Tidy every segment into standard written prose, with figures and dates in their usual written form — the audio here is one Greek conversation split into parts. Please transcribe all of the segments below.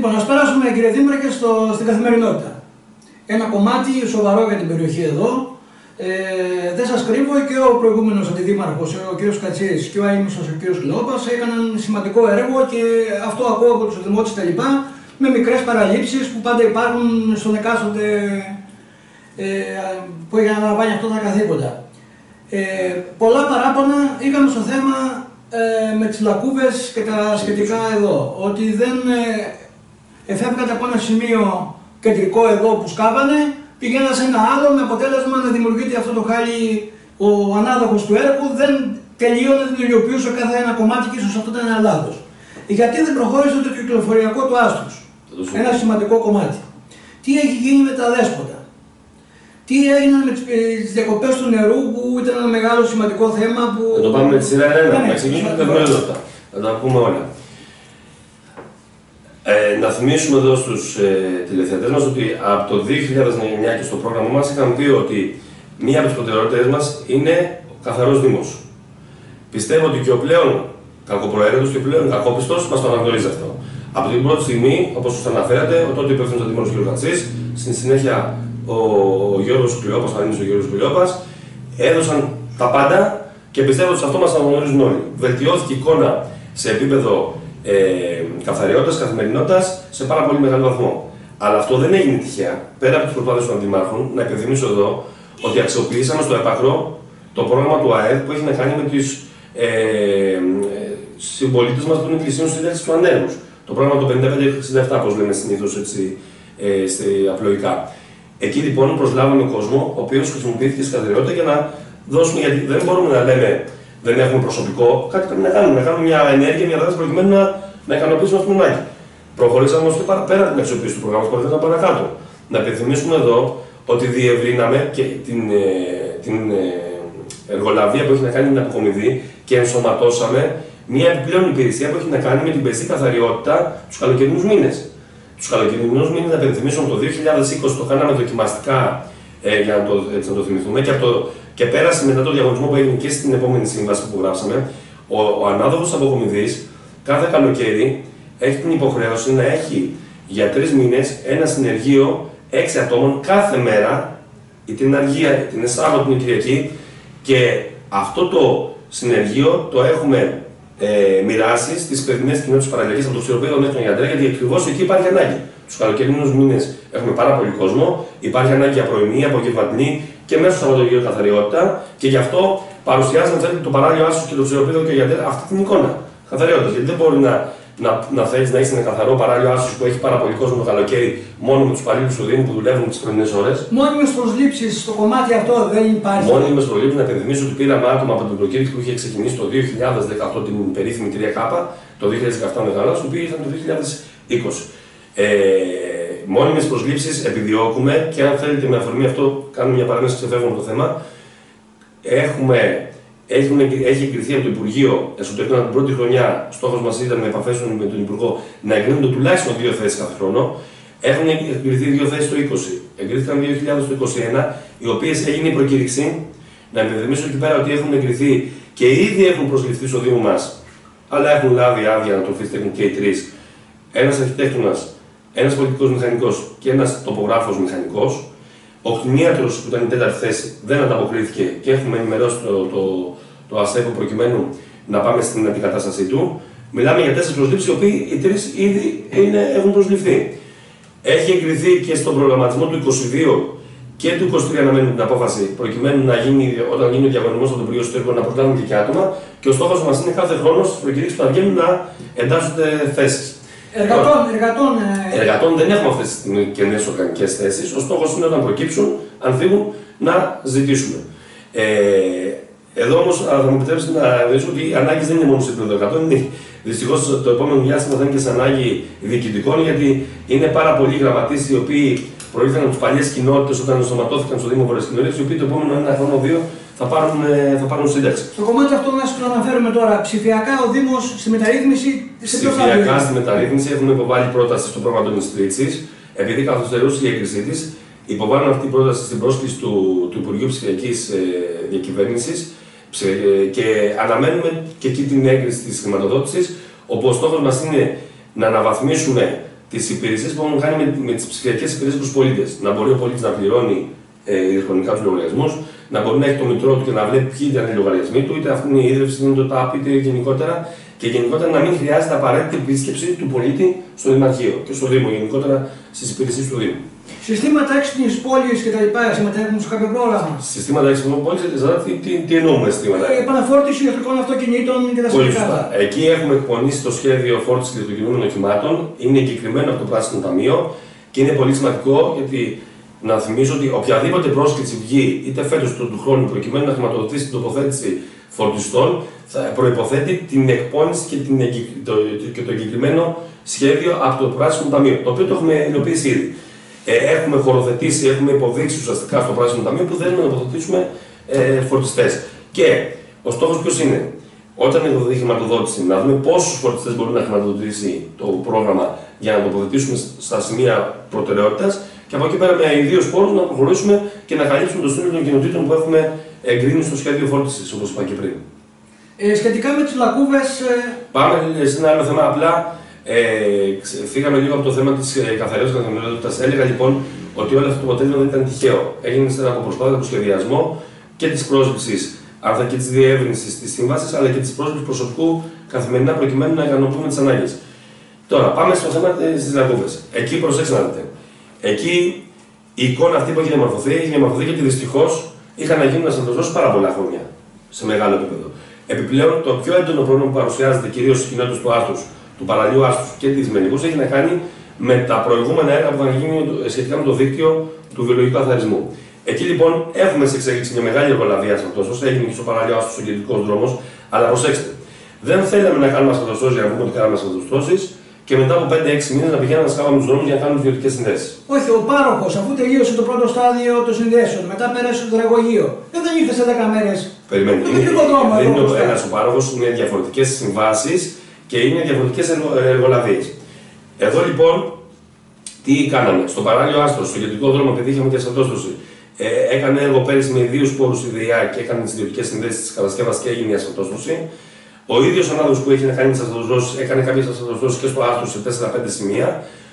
Λοιπόν, ας περάσουμε, κύριε Δήμαρχε, και στην καθημερινότητα. Ένα κομμάτι σοβαρό για την περιοχή εδώ. Δεν σας κρύβω, και ο προηγούμενος αντιδήμαρχος, ο κ. Κατσίρης, και ο αείμνηστος, ο κ. Κλεόπας, έκαναν σημαντικό έργο, και αυτό ακούω από τους δημότες τα λοιπά, με μικρές παραλήψεις που πάντα υπάρχουν στον εκάστοτε που είχε αναλαμβάνει αυτό τα καθήκοντα. Πολλά παράπονα είχαμε στο θέμα με τις λακκούβες και τα σχετικά εδώ, ότι δεν εφεύγατε από ένα σημείο κεντρικό εδώ που σκάβανε, πηγαίνανε σε ένα άλλο, με αποτέλεσμα να δημιουργείται αυτό το χάλι. Ο ανάδοχος του έργου δεν τελείωνε, δεν τελειοποιούσε κάθε ένα κομμάτι, και ίσως αυτό ήταν ένα λάθος. Γιατί δεν προχώρησε το κυκλοφοριακό του άστρος, ένα σημαντικό κομμάτι. Τι έχει γίνει με τα δέσποτα, τι έγινε με τις διακοπές του νερού, που ήταν ένα μεγάλο σημαντικό θέμα. Που... Θα το πάμε με τη σειρά ένα, να ξεκινήσουμε την καθημερινότητα. Θα τα πούμε όλα. Να θυμίσουμε εδώ στους τηλεθεατές μας ότι από το 2009 και στο πρόγραμμα μας είχαμε πει ότι μία από τις προτεραιότητες μας είναι ο καθαρός Δήμος. Πιστεύω ότι και ο πλέον κακοπροαίρετος και ο πλέον κακόπιστος μας το αναγνωρίζει αυτό. Από την πρώτη στιγμή, όπως σας αναφέρατε, ο τότε υπεύθυνος αντιδήμαρχος κ. Κατσής, στη συνέχεια ο Γιώργος Κλεόπας, ο Γιώργος Κλεόπας, έδωσαν τα πάντα, και πιστεύω ότι σε αυτό μας αναγνωρίζουν όλοι. Βελτιώθηκε η εικόνα σε επίπεδο καθαριότητας, καθημερινότητας, σε πάρα πολύ μεγάλο βαθμό. Αλλά αυτό δεν έγινε τυχαία. Πέρα από τις προσπάθειες των αντιμάρχων, να υπενθυμίσω εδώ ότι αξιοποιήσαμε στο έπακρο το πρόγραμμα του ΑΕΔ που έχει να κάνει με τους συμπολίτες μας των εκκλησίων σύνταξης του ανέργους. Το πρόγραμμα το 5567, όπως λέμε συνήθως έτσι απλοϊκά. Εκεί λοιπόν προσλάβαμε κόσμο, ο οποίος χρησιμοποιήθηκε στην καθαριότητα για να δώσουμε, γιατί δεν μπορούμε να λέμε δεν έχουμε προσωπικό, κάτι πρέπει να κάνουμε. Να κάνουμε μια ενέργεια, μια δράση προκειμένου να ικανοποιήσουμε αυτό το ανάγκη. Προχωρήσαμε όμως και πέρα από την αξιοποίηση του προγράμματος, προχωρήσαμε παρακάτω. Να επιθυμίσουμε εδώ ότι διευρύναμε και την εργολαβία που έχει να κάνει με την αποκομιδή και ενσωματώσαμε μια επιπλέον υπηρεσία που έχει να κάνει με την πεστή καθαριότητα τους καλοκαιρινούς μήνες. Τους καλοκαιρινούς μήνες, να επιθυμίσουμε, το 2020 το κάναμε δοκιμαστικά για να το θυμηθούμε, και πέρασε μετά το διαγωνισμό που έγινε και στην επόμενη σύμβαση που γράψαμε. Ο ανάδοχος αποκομιδής κάθε καλοκαίρι έχει την υποχρέωση να έχει για 3 μήνες ένα συνεργείο 6 ατόμων κάθε μέρα, είτε είναι αργία, είτε είναι Σάββατο, είτε είναι Κυριακή, και αυτό το συνεργείο το έχουμε μοιράσει στις παιδινές κοινότητες παραλιακές από το Ξηροπέδιο μέχρι τον Ιαντρέα, γιατί ακριβώς εκεί υπάρχει ανάγκη. Τους καλοκαιρινούς μήνες έχουμε πάρα πολύ κόσμο, υπάρχει ανάγκη για πρωινή, απογευματινή και μέσα στο Σαββατοκύριακο καθαριότητα, και γι' αυτό παρουσιάζουμε το παράλιο άσος και το Ξηροπέδιο και ο Ιαντρέα αυτή την εικόνα καθαριότητα. Γιατί δεν μπορεί να θέλεις να έχεις ένα καθαρό παράλιο άσος που έχει πάρα πολύ κόσμο το καλοκαίρι, μόνο με τους υπαλλήλους του Δήμου που δουλεύουν τις πρωινές ώρες. Μόνιμες προσλήψεις στο κομμάτι αυτό δεν υπάρχει. Μόνιμες προσλήψεις, να υπενθυμίσω ότι πήραμε άτομα από την προκήρυξη που είχε ξεκινήσει το 2018, την περίφημη 3K, το 2017 μεγάλα, οι οποίοι ήρθαν το 2020. Μόνιμες προσλήψεις επιδιώκουμε, και αν θέλετε με αφορμή αυτό, κάνουμε μια παρέμβαση, ξεφεύγουμε από το θέμα. Έχει εγκριθεί από το Υπουργείο Εσωτερικών την πρώτη χρονιά. Στόχος μας ήταν, με επαφές με τον Υπουργό, να εγκρίνονται τουλάχιστον 2 θέσεις κάθε χρόνο. Έχουν εγκριθεί 2 θέσεις το 20. Εγκρίθηκαν 2.000 το 21, οι οποίες έγινε η προκήρυξη. Να υπενθυμίσω εκεί πέρα ότι έχουν εγκριθεί και ήδη έχουν προσληφθεί στο Δήμο μας, αλλά έχουν λάβει άδεια ανατροφής τεχνική και οι 3. Ένας αρχιτέκτονας, ένας πολιτικός μηχανικός και ένας τοπογράφος μηχανικός. Ο κτηνίατρος που ήταν η 4η θέση δεν ανταποκρίθηκε και έχουμε ενημερώσει το ΑΣΕΠΟ προκειμένου να πάμε στην αντικατάστασή του. Μιλάμε για 4 προσλήψεις, οι οποίοι οι 3 ήδη έχουν προσληφθεί. Έχει εγκριθεί και στον προγραμματισμό του 22 και του 23 να μένουμε την απόφαση προκειμένου να γίνει, όταν γίνει ο διαγωνισμός από το Υπουργείο Εσωτερικών, να προσλάβουμε και άτομα. Και ο στόχος μας είναι κάθε χρόνο στις προκηρύξεις που θα βγαίνουν να εντάσσονται θέσεις. Εργατών δεν έχουμε αυτές τις καινές οργανικές θέσεις. Ο στόχος είναι όταν προκύψουν, αν φύγουν, να ζητήσουμε. Εδώ όμως θα μου επιτρέψετε να ρωτήσω ότι οι ανάγκες δεν είναι μόνο σε επίπεδο εργατών. Δυστυχώς το επόμενο διάστημα θα είναι και σε ανάγκη διοικητικών, γιατί είναι πάρα πολλοί γραμματείς οι οποίοι προήλθαν από τις παλιές κοινότητες όταν ενσωματώθηκαν στο Δήμο Βορειάς Κοινωνίας, οι οποίοι το επόμενο 1 χρόνο 2 θα πάρουν σύνταξη. Στο κομμάτι αυτό να σας το αναφέρουμε τώρα, ψηφιακά ο Δήμος στη μεταρρύθμιση. Ψηφιακά στη μεταρρύθμιση έχουμε υποβάλει πρόταση στο πρόγραμμα των Ιστρίτσης, επειδή καθυστερούσε η έγκρισή της. Υποβάλαμε αυτή την πρόταση στην πρόσκληση του Υπουργείου Ψηφιακής Διακυβέρνησης και αναμένουμε και εκεί την έγκριση της χρηματοδότησης, όπου ο στόχος μας είναι να αναβαθμίσουμε τις υπηρεσίες που έχουν κάνει με τις ψηφιακές υπηρεσίες προς τους πολίτες. Να μπορεί ο πολίτης να πληρώνει ηλεκτρονικά τους λογαριασμούς, να μπορεί να έχει το μητρό του και να βλέπει ποιοι ήταν οι λογαριασμοί του, είτε αυτή είναι η ίδρυυση, είτε είναι το ΤΑΠ, είτε γενικότερα. Και γενικότερα να μην χρειάζεται απαραίτητη επίσκεψη του πολίτη στο Δημαρχείο και στο Δήμο, γενικότερα στις υπηρεσίες του Δήμου. Συστήματα έξυπνης πόλης και τα λοιπά συμμετέχουν σε κάποιο πρόγραμμα. Συστήματα έξυπνης πόλης, τι εννοούμε συστήματα. Επαναφόρτιση ηλεκτρικών αυτοκινήτων και τα σχετικά. Εκεί έχουμε εκπονήσει το σχέδιο φόρτιση ηλεκτροκινούμενων οχημάτων. Είναι εγκεκριμένο από το Πράσινο Ταμείο και είναι πολύ σημαντικό γιατί να θυμίσω ότι οποιαδήποτε πρόσκληση βγει είτε φέτος του χρόνου προκειμένου να χρηματοδοτήσει την τοποθέτηση φορτιστών προϋποθέτει την εκπόνηση και το εγκεκριμένο σχέδιο από το Πράσινο Ταμείο, το οποίο το έχουμε υλοποιήσει ήδη. Έχουμε χωροθετήσει, έχουμε υποδείξει ουσιαστικά στο Πράσινο Ταμείο που θέλουμε να τοποθετήσουμε φορτιστές. Και ο στόχος ποιος είναι, όταν εκδοθεί χρηματοδότηση, να δούμε πόσους φορτιστές μπορεί να χρηματοδοτήσει το πρόγραμμα για να τοποθετήσουμε στα σημεία προτεραιότητας και από εκεί πέρα με ιδίους πόρους να προχωρήσουμε και να καλύψουμε το σύνολο των κοινοτήτων που έχουμε εγκρίνει στο σχέδιο φόρτισης, όπως είπα και πριν. Σχετικά με τις λακκούβες. Πάμε σε ένα άλλο θέμα. Απλά φύγαμε λίγο από το θέμα της καθαριότητας καθημερινότητας. Έλεγα λοιπόν ότι όλο αυτό το αποτέλεσμα δεν ήταν τυχαίο. Έγινε από προσπάθεια από σχεδιασμό και της πρόσληψης, αλλά και της διεύρυνσης της σύμβασης, αλλά και της πρόσληψης προσωπικού καθημερινά προκειμένου να ικανοποιούμε τις ανάγκες. Τώρα, πάμε στο θέμα στις λακκούβες. Εκεί προσέξτε να δείτε. Εκεί η εικόνα αυτή που έχει διαμορφωθεί γιατί δυστυχώς είχαν να γίνουν ασθενοδρόσεις πάρα πολλά χρόνια σε μεγάλο επίπεδο. Επιπλέον, το πιο έντονο πρόβλημα που παρουσιάζεται κυρίως στις κοινότητες του Άστους, του παραλίου Άστους και της Μελιγούς έχει να κάνει με τα προηγούμενα έργα που θα γίνουν σχετικά με το δίκτυο του βιολογικού καθαρισμού. Εκεί λοιπόν έχουμε σε εξέλιξη μια μεγάλη εργολαβία ασφαλτώσεως, έγινε και στο παραλίο Άστους ο κεντρικός δρόμος, αλλά προσέξτε, δεν θέλαμε να κάνουμε ασφαλτώσεις για να πούμε ότι κάναμε ασφαλτώσεις και μετά από 5-6 μήνες να πηγαίνουμε να σκάβαμε τους δρόμους για να κάνουμε ιδιωτικές συνδέσεις. Όχι, ο πάροχος, αφού τελείωσε το πρώτο στάδιο των συνδέσεων, μετά πέρασε στο υδραγωγείο. Δεν ήρθε σε 10 μέρες. Περιμένετε. Δεν είναι ένας ο πάροχος, είναι διαφορετικές συμβάσεις και είναι διαφορετικές εργολαβίες. Εδώ λοιπόν, τι κάναμε. Στο παράλιο Άστος, στο κεντρικό δρόμο, επειδή είχαμε και ασφαλτόστρωση, έκανε έργο πέρυσι με ιδίους πόρους η ΔΕΙΑ και έκανε τις ιδιωτικές συνδέσεις της κατασκεύασης και έγινε η ασφαλτόστρωση. Ο ίδιος ανάδοχος που έχει να κάνει τις ασφαλτώσεις έκανε κάποιες ασφαλτώσεις και στο Άστος σε 4-5 σημεία.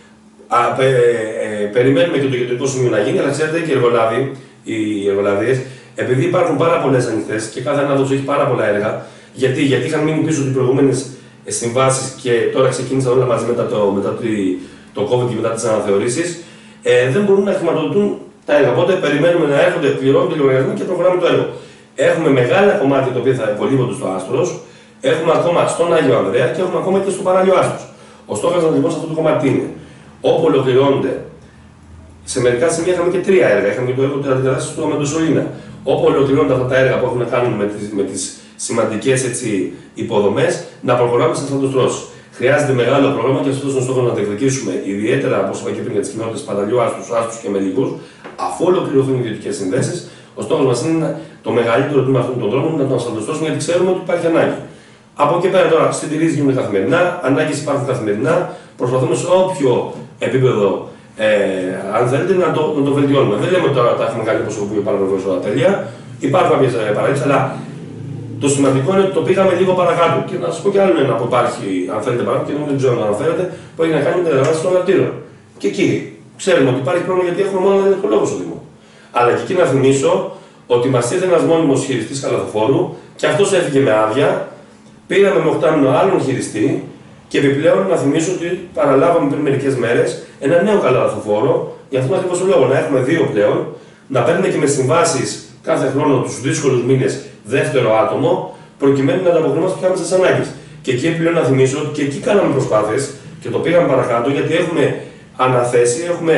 Περιμένουμε και το κεντρικό σημείο να γίνει, αλλά ξέρετε και οι εργολαβίες, επειδή υπάρχουν πάρα πολλές ανοιχτές και κάθε ανάδοχος έχει πάρα πολλά έργα, γιατί είχαν μείνει πίσω οι προηγούμενες συμβάσεις και τώρα ξεκίνησαν όλα μαζί μετά το COVID και μετά τις αναθεωρήσεις, δεν μπορούν να χρηματοδοτούν τα έργα. Οπότε περιμένουμε να έρχονται, πληρώνουν το λογαριασμό και προχωράμε το έργο. Έχουμε μεγάλα κομμάτια τα οποία θα υπολείπονται στο Άστρος, έχουμε ακόμα στον Άγιο Ανδρέα και έχουμε ακόμα και στο παράλιο Άστος. Ο στόχος μας λοιπόν σε αυτό το κομμάτι είναι όπου ολοκληρώνονται. Σε μερικά σημεία είχαμε και 3 έργα. Είχαμε και το έργο της αντικατάστασης του Αμεντοσολίνα. Όπου ολοκληρώνονται αυτά τα έργα που έχουν να κάνουν με τις σημαντικές υποδομές, να προχωράμε σε ασφαλτοστρώσεις. Χρειάζεται μεγάλο πρόγραμμα και αυτό είναι ο στόχος να διεκδικήσουμε, ιδιαίτερα όπως είπα και πριν για τις κοινότητες Παραλιού Άστους και Μελιγούς, αφού ολοκληρωθούν οι ιδιωτικές συνδέσεις. Ο στόχος μας είναι το μεγαλύτερο τμήμα αυτών των δρόμων να τον ασφαλτοστρώσουμε γιατί ξέρουμε ότι υπάρχει ανάγκη. Από εκεί πέρα τώρα συντηρήσεις γίνονται καθημερινά, ανάγκες υπάρχουν καθημερινά, προσπαθούμε σε όποιο επίπεδο. Αν θέλετε να το βελτιώνουμε. Δεν λέμε ότι τώρα τα έχουμε κάνει όπως ο παραγωγός όλα τέλεια. Υπάρχουν κάποιες παραδείξεις, αλλά το σημαντικό είναι ότι το πήγαμε λίγο παρακάτω. Και να σας πω κι άλλο ένα που υπάρχει, αν θέλετε παράδειγμα, και δεν ξέρω να αναφέρετε, που έχει να κάνει με την εργασία των αρτήρων. Και εκεί ξέρουμε ότι υπάρχει πρόβλημα γιατί έχουμε μόνο έναν οικολόγο στο Δήμο. Αλλά και εκεί να θυμίσω ότι μας ήρθε ένας μόνιμος χειριστής καλαθοφόρου και αυτός έφυγε με άδεια. Πήραμε με 8 μήνο άλλον χειριστή. Και επιπλέον να θυμίσω ότι παραλάβαμε πριν μερικές μέρες ένα νέο καλαθοφόρο, για αυτόν ακριβώς τον λόγο να έχουμε 2 πλέον, να παίρνουμε και με συμβάσεις κάθε χρόνο τους δύσκολους μήνες δεύτερο άτομο, προκειμένου να ανταποκριθούμε στις άμεσες ανάγκες. Και εκεί επιπλέον να θυμίσω ότι και εκεί κάναμε προσπάθειες και το πήγαμε παρακάτω, γιατί έχουμε αναθέσει, έχουμε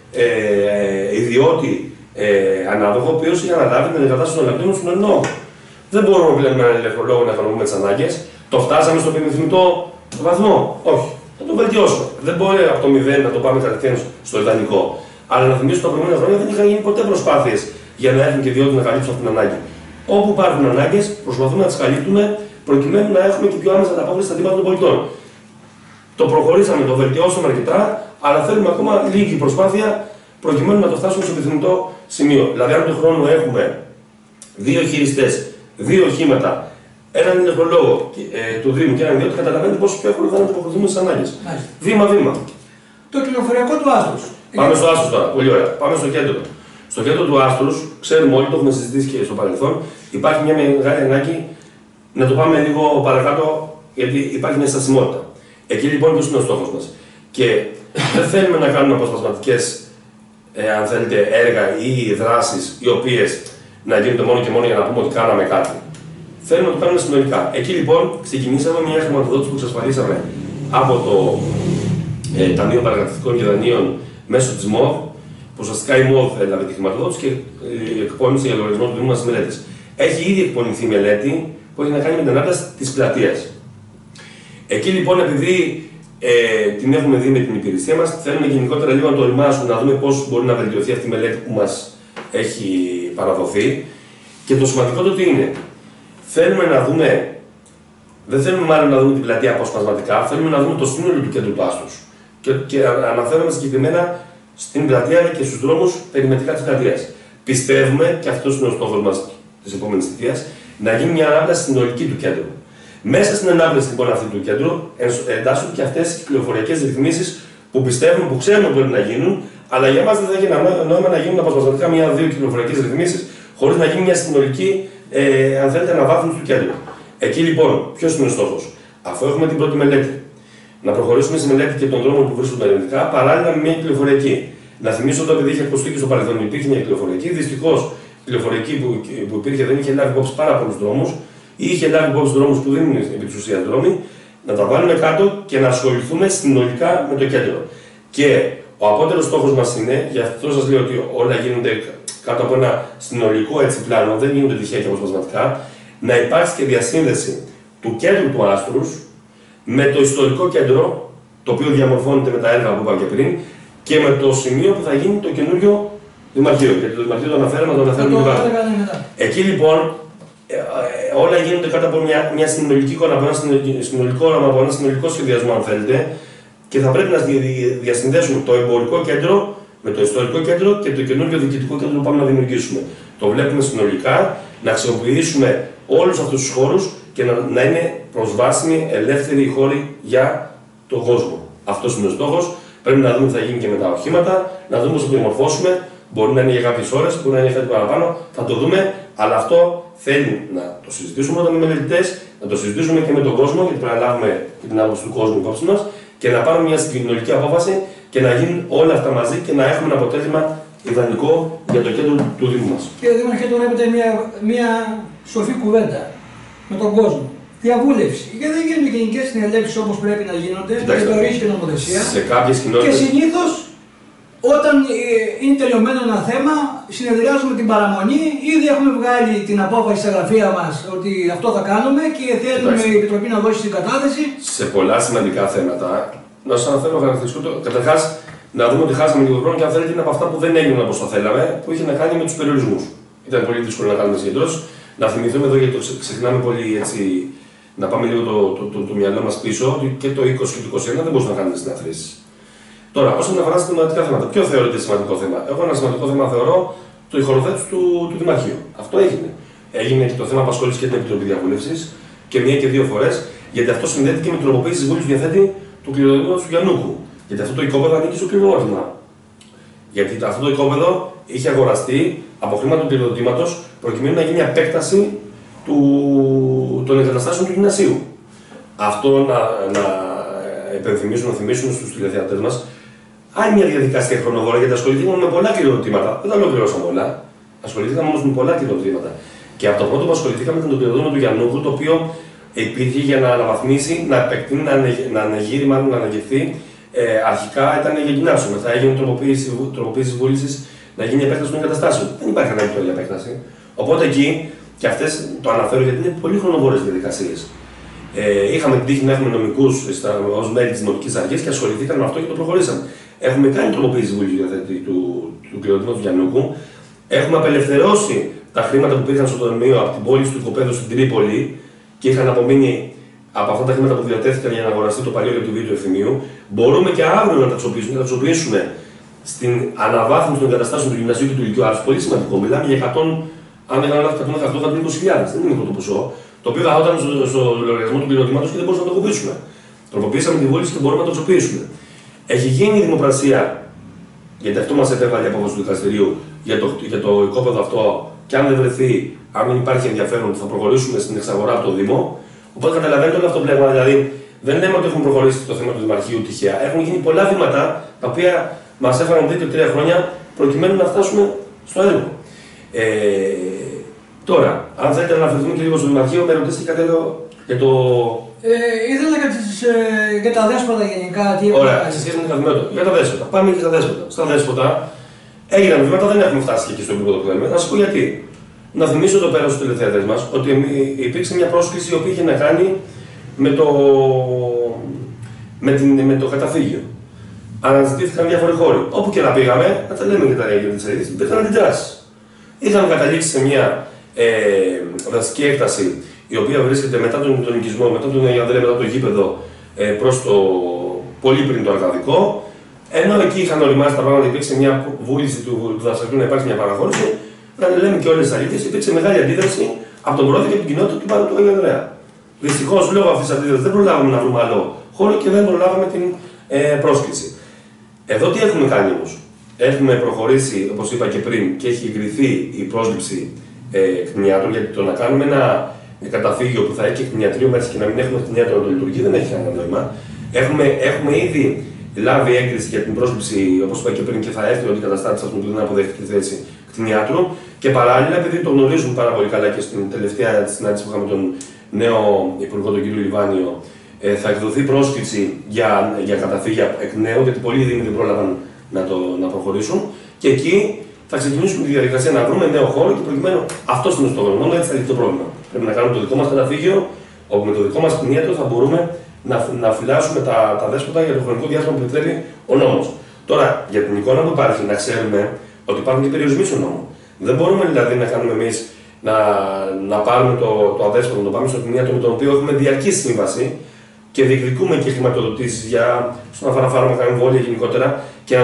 ιδιώτη ανάδοχο, ο οποίος είχε αναλάβει την εγκατάσταση των λεπτών στον εννό. Δεν μπορούμε πλέον με έναν ηλεκτρολόγο να ικανοποιούμε τις ανάγκες. Το φτάσαμε στο επιθυμητό βαθμό. Όχι. Θα το βελτιώσουμε. Δεν μπορεί από το 0 να το πάμε κατευθείαν στο ιδανικό. Αλλά να θυμίσω ότι τα προηγούμενα χρόνια δεν είχαν γίνει ποτέ προσπάθειες για να έχουν και ιδιότητα να καλύψουν αυτή την ανάγκη. Όπου υπάρχουν ανάγκες, προσπαθούμε να τις καλύπτουμε προκειμένου να έχουμε και πιο άμεσα ανταπόκριση στα αιτήματα των πολιτών. Το προχωρήσαμε, το βελτιώσαμε αρκετά, αλλά θέλουμε ακόμα λίγη προσπάθεια προκειμένου να το φτάσουμε στο επιθυμητό σημείο. Δηλαδή, αν του χρόνου έχουμε 2 χειριστές, 2 οχήματα, έναν ηλεκτρολόγο του Δήμου και έναν ιδιώτη, καταλαβαίνετε πόσο πιο εύκολο θα είναι να ανταποκριθούμε στις ανάγκες. Βήμα-βήμα. το κυκλοφοριακό του άστρους. Πάμε στο άστρος τώρα. Πολύ ωραία. Πάμε στο κέντρο. Στο κέντρο του άστρους, ξέρουμε όλοι, το έχουμε συζητήσει και στο παρελθόν, υπάρχει μια μεγάλη ανάγκη να το πάμε λίγο παρακάτω, γιατί υπάρχει μια στασιμότητα. Εκεί λοιπόν ποιος είναι ο στόχος μας. Και δεν θέλουμε να κάνουμε αποσπασματικές, αν θέλετε, έργα ή δράσεις οι οποίες να γίνονται μόνο και μόνο για να πούμε ότι κάναμε κάτι. Θέλουμε να το κάνουμε συνολικά. Εκεί λοιπόν ξεκινήσαμε μια χρηματοδότηση που εξασφαλίσαμε από το Ταμείο Παρακρατικών και Δανείων μέσω της ΜΟΒ, που ουσιαστικά η ΜΟΒ έλαβε τη χρηματοδότηση και εκπώνησε για λογαριασμό του Δήμου μας μελέτες. Έχει ήδη εκπονηθεί μελέτη που έχει να κάνει με την ανάπτυξη της πλατείας. Εκεί λοιπόν, επειδή την έχουμε δει με την υπηρεσία μας, θέλουμε γενικότερα λίγο να το οριμάσουμε, να δούμε πώς μπορεί να βελτιωθεί αυτή η μελέτη που μας έχει παραδοθεί. Και το σημαντικό τι είναι, θέλουμε να δούμε, δεν θέλουμε μάλλον να δούμε την πλατεία αποσπασματικά, θέλουμε να δούμε το σύνολο του κέντρου του άστρους. Και αναφέρομαι συγκεκριμένα στην πλατεία και στους δρόμους περιμετρικά της πλατείας. Πιστεύουμε, και αυτός είναι ο στόχος μας της επόμενης θητείας, να γίνει μια ανάπλαση συνολική του κέντρου. Μέσα στην ανάπλαση λοιπόν αυτή του κέντρου εντάσσονται και αυτές οι κυκλοφοριακές ρυθμίσεις που πιστεύουμε, που ξέρουμε ότι πρέπει να γίνουν, αλλά για μας δεν θα έχει νόημα να γίνουν αποσπασματικά μία-δύο κυκλοφοριακές ρυθμίσεις, χωρίς να γίνει μια συνολική, αν θέλετε, αναβάθμιση του κέντρου. Εκεί λοιπόν, ποιος είναι ο στόχος, αφού έχουμε την πρώτη μελέτη, να προχωρήσουμε στη μελέτη και των δρόμων που βρίσκονται ερευνητικά, παράλληλα με μια κυκλοφοριακή. Να θυμίσω ότι επειδή είχε ακουστεί και στο παρελθόν υπήρχε μια κυκλοφοριακή, δυστυχώς η κυκλοφοριακή που υπήρχε δεν είχε λάβει υπόψη πάρα πολλούς δρόμους, ή είχε λάβει υπόψη δρόμους που δεν είναι επί της ουσίας δρόμοι, να τα βάλουμε κάτω και να ασχοληθούμε συνολικά με το κέντρο. Και ο απότερος στόχος μας είναι, γι' αυτό σας λέω ότι όλα γίνονται κάτω από ένα συνολικό έτσι πλάνο, δεν γίνονται τυχαία και αποσπασματικά, να υπάρξει και διασύνδεση του κέντρου του άστρους με το ιστορικό κέντρο, το οποίο διαμορφώνεται με τα έργα που είπα και πριν, και με το σημείο που θα γίνει το καινούριο Δημαρχείο. Γιατί το Δημαρχείο το αναφέραμε, το αναφέρουμε και πάλι. Εκεί λοιπόν όλα γίνονται κάτω από μια συνολική εικόνα, από ένα συνολικό όραμα, από ένα συνολικό σχεδιασμό, αν θέλετε, και θα πρέπει να διασυνδέσουμε το εμπορικό κέντρο με το ιστορικό κέντρο και το καινούριο διοικητικό κέντρο που πάμε να δημιουργήσουμε. Το βλέπουμε συνολικά, να αξιοποιήσουμε όλους αυτούς τους χώρους και να είναι προσβάσιμοι, ελεύθεροι οι χώροι για τον κόσμο. Αυτός είναι ο στόχος. Πρέπει να δούμε τι θα γίνει και με τα οχήματα, να δούμε πώς θα το διαμορφώσουμε. Μπορεί να είναι για κάποιες ώρες, μπορεί να είναι για κάτι παραπάνω, θα το δούμε, αλλά αυτό θέλει να το συζητήσουμε με μελετητές, να το συζητήσουμε και με τον κόσμο, γιατί πρέπει να λάβουμε την άποψη του κόσμου υπόψη μας και να πάρουμε μια συνολική απόφαση και να γίνουν όλα αυτά μαζί και να έχουμε ένα αποτέλεσμα ιδανικό για το κέντρο του Δήμου μας. Κύριε Δήμαρχε, τώρα έπειτα μια σοφή κουβέντα με τον κόσμο. Διαβούλευση. Γιατί δεν γίνονται γενικές συνελεύσεις όπως πρέπει να γίνονται, με το ορίζει και νομοθεσία. Σε κάποιες κοινότητες. Και συνήθως, όταν είναι τελειωμένο ένα θέμα, συνεδριάζουμε την παραμονή. Ήδη έχουμε βγάλει την απόφαση στα γραφεία μας ότι αυτό θα κάνουμε και θέλουμε η Επιτροπή να δώσει την κατάθεση. Σε πολλά σημαντικά θέματα, να σας αναφέρω χαρακτηριστικό. Καταρχάς, να δούμε ότι χάσαμε λίγο χρόνο και αν θέλετε είναι από αυτά που δεν έγιναν όπως θα θέλαμε, που είχε να κάνει με τους περιορισμούς. Ήταν πολύ δύσκολο να κάνουμε συγκεντρώσεις. Να θυμηθούμε εδώ, γιατί το ξεχνάμε πολύ έτσι, να πάμε λίγο το μυαλό μας πίσω, ότι και το 20 και το 21 δεν μπορούσαν να κάνουμε συναθρήσεις. Τώρα, όσον αφορά στα σημαντικά θέματα, ποιο θεωρείται σημαντικό θέμα? Εγώ ένα σημαντικό θέμα θεωρώ το ηχοροδέτηση του Δημαρχείου. Αυτό έγινε. Έγινε και το θέμα απασχόληση και την Επιτροπή Διαβούλευσης και μία και δύο φορές, γιατί αυτό συνδέεται και με την τροποποίηση της Βούλης διαθέτει του κληροδοτήματος του Γιαννούκου. Γιατί αυτό το οικόπεδο ανήκει στο κληροδότημα. Γιατί αυτό το οικόπεδο είχε αγοραστεί από χρήματα του κληροδοτήματος προκειμένου να γίνει επέκταση των εγκαταστάσεων του γυμνασίου. Αυτό να θυμίσουμε στους τηλεθεατές μας. Άλλη μια διαδικασία χρονοβόρα, γιατί ασχοληθήκαμε με πολλά κληροδοτήματα. Δεν τα ολοκληρώσαμε όλα. Ασχοληθήκαμε όμως με πολλά κληροδοτήματα. Και από το πρώτο που ασχοληθήκαμε ήταν το κληροδότημα του Γιαννούκου, το οποίο υπήρχε για να αναβαθμίσει, να επεκτείνει, να αναγείρει, μάλλον να αναγερθεί. Αρχικά ήταν για γυμνάσιο. Μετά έγινε τροποποίηση βούλησης να γίνει επέκταση των εγκαταστάσεων. Δεν υπάρχει ανάγκη τώρα για επέκταση. Οπότε εκεί, και αυτές το αναφέρω γιατί είναι πολύ χρονοβόρες διαδικασίες. Είχαμε την τύχη να έχουμε νομικούς ως μέλη της Δημοτικής Αρχής και ασχοληθήκαν με αυτό και το προχωρήσαμε. Έχουμε κάνει τροποποίηση βούλησης του κληροδοτήματος του Γιαννούκου. Έχουμε απελευθερώσει τα χρήματα που υπήρχαν στο ταμείο από την πόλη του οικοπαίδου στην Τρίπολη και είχαν απομείνει από αυτά τα χρήματα που διατέθηκαν για να αγοραστεί το παλιό και το βίντεο ευθυμίου. Μπορούμε και αύριο να τα αξιοποιήσουμε στην αναβάθμιση των εγκαταστάσεων του γυμνασίου και του λυκειού. Άρα, πολύ σημαντικό. Μιλάμε για 100, αν δεν κάνω λάθος, 120.000. Δεν είναι μικρό το ποσό. Το οποίο θα ήταν στο λογαριασμό του κληροδοτήματος και δεν μπορούσαμε να το κοπήσουμε. Τροποποιήσαμε τη βούληση και μπορούμε να το αξιοποιήσουμε. Έχει γίνει δημοπρασία, γιατί αυτό μας επέβαλε η απόφαση του δικαστηρίου για το οικόπεδο αυτό, και αν δεν βρεθεί, αν δεν υπάρχει ενδιαφέρον, θα προχωρήσουμε στην εξαγορά από το Δήμο. Οπότε καταλαβαίνετε όλο αυτό το πλέγμα. Δηλαδή, δεν λέμε ότι έχουμε προχωρήσει το θέμα του Δημαρχείου τυχαία. Έχουν γίνει πολλά βήματα τα οποία μας έφεραν 2-3 χρόνια προκειμένου να φτάσουμε στο έργο. Τώρα, αν θέλετε να αναφερθούμε και λίγο στο Δημαρχείο, με ρωτήσετε κάτι άλλο για το. Ήθελα για τα δέσποτα γενικά. Ωραία, σε σχέση με την καθημερινότητα. Για τα δέσποτα. Πάμε και στα δέσποτα. Στα δέσποτα έγιναν βήματα, δεν έχουμε φτάσει και εκεί στο επίπεδο που θέλουμε. Να σα πω γιατί. Να θυμίσω το πέρα στου τηλεθεατές μας ότι υπήρξε μια πρόσκληση η οποία είχε να κάνει με το καταφύγιο. Αναζητήθηκαν διάφοροι χώροι. Όπου και να πήγαμε, να τα λέμε για τις αιτήσεις, υπήρχαν αντιδράσεις. Είχαμε καταλήξει σε μια δασική έκταση η οποία βρίσκεται μετά τον οικισμό, μετά το γήπεδο, προς το πολύ πριν το Αρκαδικό. Ενώ εκεί είχαν οριμάσει τα πράγματα, υπήρξε μια βούληση του δασικού να υπάρξει μια παραχώρηση. Να λέμε και όλες τις αλήθειες, υπήρξε μεγάλη αντίδραση από τον πρόεδρο και από την κοινότητα του Αγίου Ανδρέα. Δυστυχώς, λόγω αυτής της αντίδρασης, δεν προλάβαμε να βρούμε άλλο χώρο και δεν προλάβαμε την πρόσκληση. Εδώ τι έχουμε κάνει όμως. Έχουμε προχωρήσει, όπως είπα και πριν, και έχει εγκριθεί η πρόσληψη κτηνιάτρων, γιατί το να κάνουμε ένα καταφύγιο που θα έχει κτηνιατρίο μέσα και να μην έχουμε κτηνιάτρο να το λειτουργεί δεν έχει κανένα νόημα. Έχουμε ήδη λάβει έγκριση για την πρόσληψη, όπως είπα και πριν, και θα έρθει ο αντικαταστάτης αυτού που δεν αποδέχεται τη θέση κτηνιάτρου. Και παράλληλα, επειδή το γνωρίζουν πάρα πολύ καλά και στην τελευταία συνάντηση που είχαμε τον νέο Υπουργό, τον κύριο Λιβάνιο, θα εκδοθεί πρόσκληση για καταφύγια εκ νέου, γιατί πολλοί δήμοι δεν πρόλαβαν να προχωρήσουν. Και εκεί θα ξεκινήσουμε τη διαδικασία να βρούμε νέο χώρο και προκειμένου αυτό είναι ο στόχος. Μόνο έτσι θα λυθεί το πρόβλημα. Πρέπει να κάνουμε το δικό μας καταφύγιο, όπου με το δικό μας κτηνίατρο θα μπορούμε να φυλάσσουμε τα δέσποτα για το χρονικό διάστημα που επιτρέπει ο νόμος. Τώρα, για την εικόνα που υπάρχει, να ξέρουμε ότι υπάρχουν και περιορισμοί στον νόμο. Δεν μπορούμε δηλαδή να κάνουμε εμείς να πάρουμε το αδέσποτο, να το πάμε στο κτηνίατρο με τον οποίο έχουμε διαρκή σύμβαση και διεκδικούμε και χρηματοδοτήσεις στον αφορά φάρμακα, εμβόλια γενικότερα και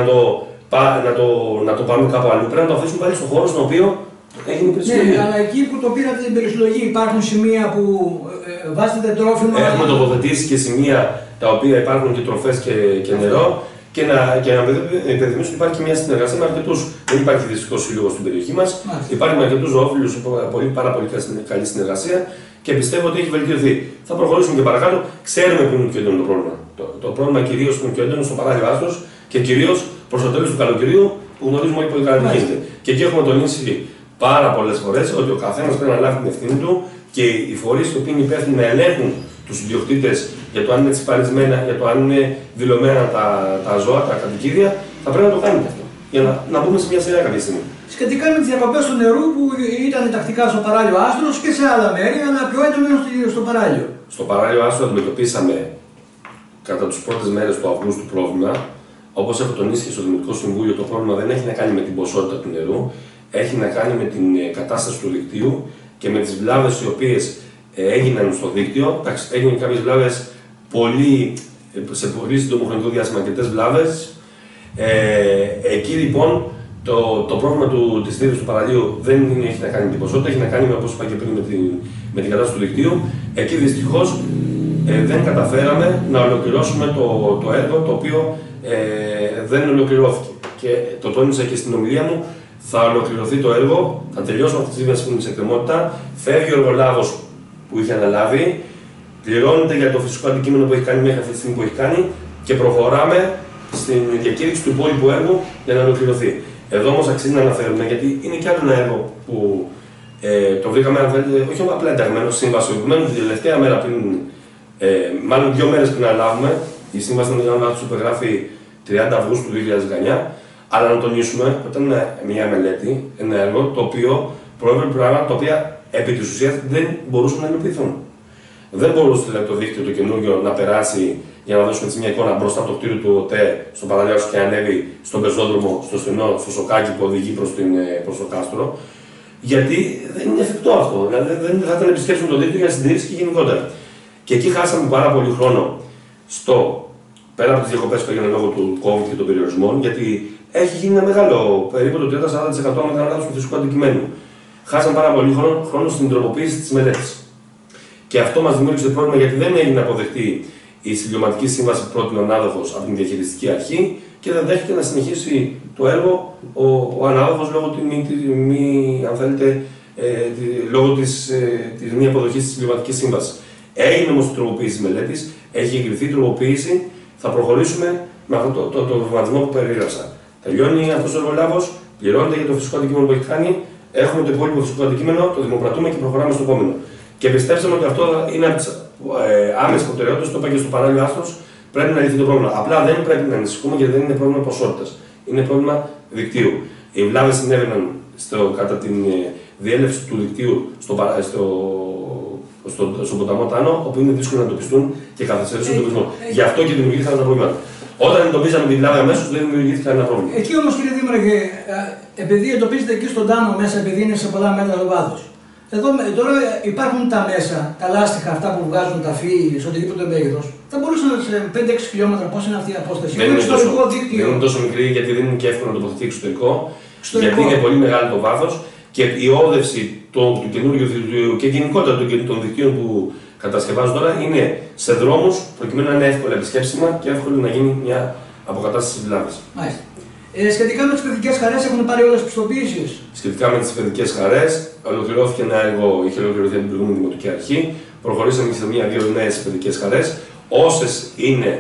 να το πάμε κάπου αλλού. Πρέπει να το αφήσουμε πάλι στον χώρο στον οποίο έγινε η περισυλλογή. Ναι, αλλά εκεί που το πήρατε την περισυλλογή υπάρχουν σημεία που βάζετε τρόφιμα. Έχουμε τοποθετήσει και σημεία τα οποία υπάρχουν και τροφές και νερό. Και να υπενθυμίσω ότι υπάρχει και μια συνεργασία με αρκετούς. Δεν υπάρχει δυστυχώς σύλλογος στην περιοχή μας. Υπάρχει με αρκετούς ζωόφιλους, πάρα πολύ καλή συνεργασία και πιστεύω ότι έχει βελτιωθεί. Θα προχωρήσουμε και παρακάτω. Ξέρουμε που είναι πιο έντονο το πρόβλημα. Το πρόβλημα κυρίως που είναι πιο έντονο στο παράγει βάθος και κυρίως προς το τέλος του καλοκαιρίου που γνωρίζουμε όλοι πολύ καλά τι γίνεται. Και εκεί έχουμε τονίσει πάρα πολλές φορές ότι ο καθένας πρέπει να λάβει την ευθύνη του και οι φορείς οι οποίοι είναι υπεύθυνοι να ελέγχουν τους ιδιοκτήτες για το αν είναι τσιπαρισμένα, για το αν είναι δηλωμένα τα ζώα, τα κατοικίδια, θα πρέπει να το κάνετε αυτό. Για να μπούμε σε μια σειρά κάποια στιγμή. Σχετικά με τις διακοπές του νερού που ήταν τακτικά στο παράλιο Άστρος και σε άλλα μέρη, αλλά πιο έντονο στο παράλιο. Στο παράλιο Άστρο αντιμετωπίσαμε κατά τις πρώτες μέρες του Αυγούστου πρόβλημα. Όπως έχω τονίσει και στο Δημοτικό Συμβούλιο, το πρόβλημα δεν έχει να κάνει με την ποσότητα του νερού, έχει να κάνει με την κατάσταση του δικτύου και με τις βλάβες οι οποίες έγιναν στο δίκτυο. Έγιναν κάποιες βλάβες σε πολύ σύντομο χρονικό διάστημα, αρκετές βλάβες. Εκεί λοιπόν το πρόβλημα της στήριξης του παραλίου δεν έχει να κάνει με την ποσότητα, έχει να κάνει, όπως είπα και πριν, με την κατάσταση του δικτύου. Εκεί δυστυχώς δεν καταφέραμε να ολοκληρώσουμε το έργο το οποίο δεν ολοκληρώθηκε. Και το τόνισα και στην ομιλία μου, θα ολοκληρωθεί το έργο, θα τελειώσουμε αυτή τη σύμβαση που είναι σε εκκρεμότητα, φεύγει ο εργολάβος που είχε αναλάβει, πληρώνεται για το φυσικό αντικείμενο που έχει κάνει μέχρι αυτή τη στιγμή που έχει κάνει και προχωράμε στην διακήρυξη του υπόλοιπου έργου για να ολοκληρωθεί. Εδώ όμως αξίζει να αναφέρουμε, γιατί είναι και άλλο ένα έργο που το βρήκαμε, αν θέλετε, όχι απλά ενταγμένο, συμβασιοποιημένο την τελευταία μέρα πριν, μάλλον 2 μέρες πριν αναλάβουμε. Η σύμβαση του υπεγράφει 30 Αυγούστου του 2019. Αλλά να τονίσουμε ότι ήταν μια μελέτη, ένα έργο το οποίο προέβλεπε πράγματα τα οποία επί της ουσίας δεν μπορούσαν να υλοποιηθούν. Δεν μπορούσε δηλαδή, το δίκτυο το καινούργιο να περάσει για να δώσουμε μια εικόνα μπροστά από το κτίριο του ΟΤΕ, στο παραλίο και να ανέβει στον πεζόδρομο, στο στενό, στο σοκάκι που οδηγεί προς το κάστρο. Γιατί δεν είναι εφικτό αυτό. Δηλαδή δεν θα ήταν να επισκέψουμε το δίκτυο για συντηρήσει και γενικότερα. Και εκεί χάσαμε πάρα πολύ χρόνο πέρα από τις διακοπές που έγιναν λόγω του COVID και των περιορισμών, γιατί έχει γίνει ένα μεγάλο, περίπου το 30-40% μετανάστευση του φυσικού αντικειμένου. Χάσαμε πάρα πολύ χρόνο στην τροποποίηση της μελέτης. Και αυτό μας δημιούργησε πρόβλημα γιατί δεν έγινε αποδεκτή η συμπληρωματική σύμβαση πρότεινε ο ανάδοχος από την διαχειριστική αρχή και δεν δέχεται να συνεχίσει το έργο ο ανάδοχος λόγω της μη αποδοχής της συμπληρωματικής σύμβασης. Έγινε όμως η τροποποίηση μελέτης, έχει εγκριθεί η τροποποίηση, θα προχωρήσουμε με αυτό το βηματισμό που περιέγραψα. Τελειώνει αυτός ο εργολάβος, πληρώνεται για το φυσικό αντικείμενο που έχει κάνει, έχουμε το υπόλοιπο φυσικό αντικείμενο, το δημοπρατούμε και προχωράμε στο επόμενο. Και πιστέψαμε ότι αυτό είναι από τις άμεσες προτεραιότητες, το είπα και στο παράλληλο άρθρο, πρέπει να λυθεί το πρόβλημα. Απλά δεν πρέπει να ανησυχούμε γιατί δεν είναι πρόβλημα ποσότητας. Είναι πρόβλημα δικτύου. Οι βλάβες συνέβαιναν κατά τη διέλευση του δικτύου στον ποταμό Τάνο, όπου είναι δύσκολο να εντοπιστούν και καθυστερήσουν τον εντοπισμό. Γι' αυτό και δημιουργήθηκαν τα προβλήματα. Όταν εντοπίζαμε την βλάβη αμέσως, δεν δημιουργήθηκε κανένα πρόβλημα. Εκεί όμως, κύριε Δήμαρχε, επειδή εντοπίζεται εκεί στον Τάνο μέσα, επειδή είναι σε πολλά μέτρα το βάθος. Εδώ τώρα υπάρχουν τα μέσα, τα λάστιχα αυτά που βγάζουν τα φύλλα σε οτιδήποτε μέγεθος. Θα μπορούσαν σε 5-6 χιλιόμετρα πώς είναι αυτή η απόσταση. Δεν είναι τόσο μικρή γιατί δεν είναι και εύκολο να τοποθετηθεί εξωτερικό. Γιατί είναι πολύ μεγάλο το βάθος και η όδευση του καινούργιου δικτύου και γενικότερα των δικτύων που κατασκευάζουν τώρα είναι σε δρόμους προκειμένου να είναι εύκολα επισκέψιμα και εύκολο να γίνει μια αποκατάσταση της βλάβης. Μάλιστα. Σχετικά με τις παιδικές χαρές, έχουν πάρει όλες τις πιστοποιήσεις. Σχετικά με τις παιδικές χαρές, ολοκληρώθηκε ένα έργο, είχε ολοκληρωθεί από την προηγούμενη Δημοτική Αρχή. Προχωρήσαμε σε μία-δύο νέες παιδικές χαρές. Όσες είναι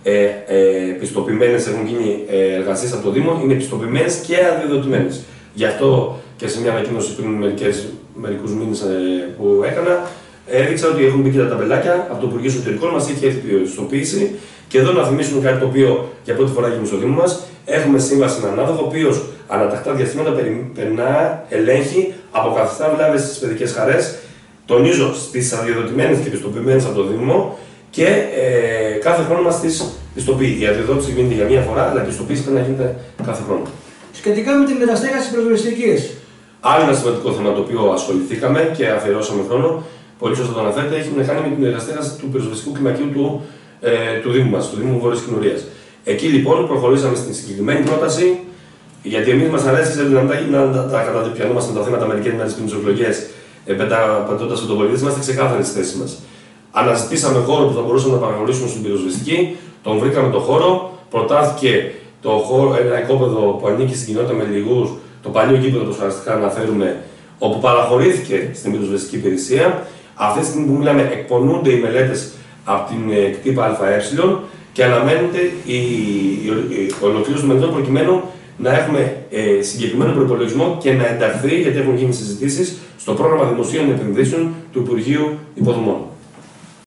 πιστοποιημένες, έχουν γίνει εργασίες από το Δήμο, είναι πιστοποιημένες και αδειοδοτημένες. Γι' αυτό και σε μια ανακοίνωση πριν μερικούς μήνες που έκανα, έδειξα ότι έχουν μπει και τα ταμπελάκια από το Υπουργείο Εσωτερικών, μας είχε έρθει η πιστοποίηση. Και εδώ να θυμίσουμε κάτι το οποίο για πρώτη φορά γίνεται στο Δήμο μας. Έχουμε σύμβαση με ανάδοχο, ο οποίος ανατακτά διαστήματα περνά, ελέγχει, αποκαθιστά βλάβες στις παιδικές χαρές. Τονίζω στις αδειοδοτημένες και πιστοποιημένες από το Δήμο και κάθε χρόνο μας τις πιστοποιεί. Η αδειοδότηση γίνεται για μία φορά, αλλά η πιστοποίηση πρέπει να γίνεται κάθε χρόνο. Σχετικά με την μεταστέγαση πυροσβεστικής. Άλλο ένα σημαντικό θέμα το οποίο ασχοληθήκαμε και αφιερώσαμε χρόνο, πολύ σωστά το αναφέρετε, έχει να κάνει με την μεταστέγαση του πυροσβεστικού κλιμακίου του Δήμου μας, του Δήμου Βόρειας Κοινωρίας. Εκεί λοιπόν προχωρήσαμε στην συγκεκριμένη πρόταση, γιατί εμείς μας αρέσει να τα καταπιανόμαστε τα θέματα μερικές μέρες πριν τις εκλογές, πετώντας φωτοβολίδες, είμαστε ξεκάθαροι στη θέση μας. Αναζητήσαμε χώρο που θα μπορούσαμε να παραχωρήσουμε στην πυροσβεστική, τον βρήκαμε το χώρο, προτάθηκε ένα οικόπεδο που ανήκει στην κοινότητα με λιγούς, το παλιό γήπεδο που χαρακτηριστικά αναφέρουμε, όπου παραχωρήθηκε στην πυροσβεστική υπηρεσία. Αυτή τη στιγμή που μιλάμε, εκπονούνται οι μελέτες από την κτύπα ΑΕ και αναμένεται η ολοκλήρωση των μελετών προκειμένου να έχουμε συγκεκριμένο προπολογισμό και να ενταχθεί, γιατί έχουν γίνει συζητήσεις, στο πρόγραμμα δημοσίων επενδύσεων του Υπουργείου Υποδομών.